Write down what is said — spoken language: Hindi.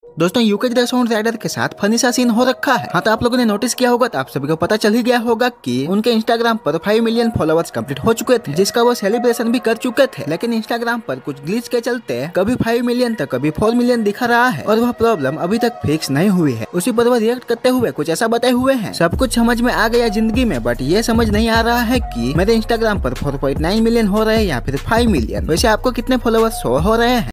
दोस्तों यूके के साउंड राइडर के साथ फनी सा सीन हो रखा है। हाँ तो आप लोगों ने नोटिस किया होगा, तो आप सभी को पता चल ही गया होगा कि उनके इंस्टाग्राम पर 5 मिलियन फॉलोअर्स कंप्लीट हो चुके थे, जिसका वो सेलिब्रेशन भी कर चुके थे। लेकिन इंस्टाग्राम पर कुछ ग्लिच के चलते कभी 5 मिलियन तो कभी 4 मिलियन दिखा रहा है और वह प्रॉब्लम अभी तक फिक्स नहीं हुई है। उसी पर वह रिएक्ट करते हुए कुछ ऐसा बताए हुए हैं, सब कुछ समझ में आ गया जिंदगी में, बट ये समझ नहीं आ रहा है कि मेरे इंस्टाग्राम पर 4.9 मिलियन हो रहे हैं या फिर 5 मिलियन। वैसे आपको कितने फॉलोअर्स शो हो रहे हैं?